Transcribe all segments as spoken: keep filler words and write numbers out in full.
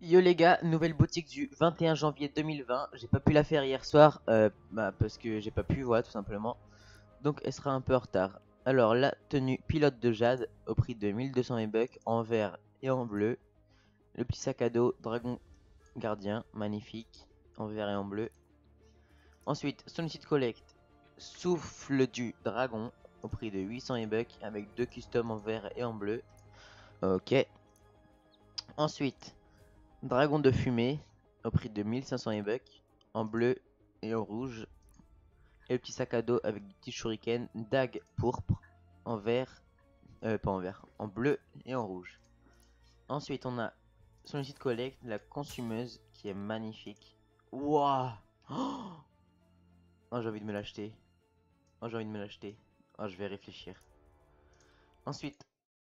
Yo les gars, nouvelle boutique du vingt et un janvier deux mille vingt. J'ai pas pu la faire hier soir euh, bah, parce que j'ai pas pu, voilà, tout simplement. Donc elle sera un peu en retard. Alors la tenue pilote de Jade au prix de mille deux cents V-Bucks en vert et en bleu. Le petit sac à dos Dragon Gardien, magnifique, en vert et en bleu. Ensuite, Sunicide Collect, Souffle du Dragon au prix de huit cents V-Bucks avec deux customs en vert et en bleu. Ok. Ensuite, Dragon de fumée au prix de mille cinq cents V-Bucks en bleu et en rouge. Et le petit sac à dos avec des petits shurikens, dague pourpre en vert, euh, pas en vert, en bleu et en rouge. Ensuite, on a sur le site Collect la consumeuse qui est magnifique. Waouh! Oh, oh, j'ai envie de me l'acheter. Oh, j'ai envie de me l'acheter. Oh, je vais réfléchir. Ensuite,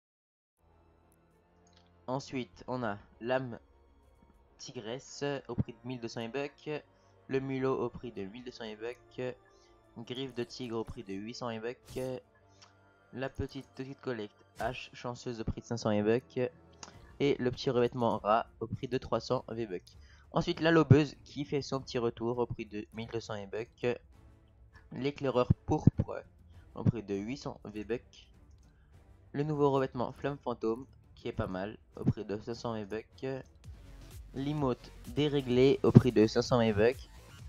ensuite, on a l'âme tigresse au prix de mille deux cents V-Bucks, le mulot au prix de mille deux cents V-Bucks, griffe de tigre au prix de huit cents V-Bucks, la petite petite collecte hache chanceuse au prix de cinq cents V-Bucks et le petit revêtement rat au prix de trois cents V-Bucks. Ensuite la lobeuse qui fait son petit retour au prix de mille deux cents V-Bucks, l'éclaireur pourpre au prix de huit cents V-Bucks, le nouveau revêtement flamme fantôme qui est pas mal au prix de cinq cents V-Bucks, l'emote déréglé au prix de cinq cents V-Bucks,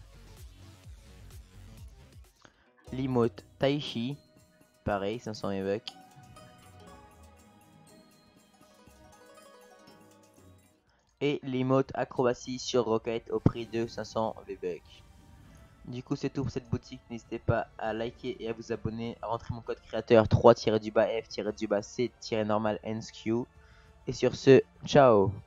l'emote Taichi, pareil, cinq cents V-Bucks. Et l'emote acrobatie sur Rocket au prix de cinq cents V-Bucks. Du coup, c'est tout pour cette boutique. N'hésitez pas à liker et à vous abonner, à rentrer mon code créateur trois F-C-normal N S Q. Et sur ce, ciao!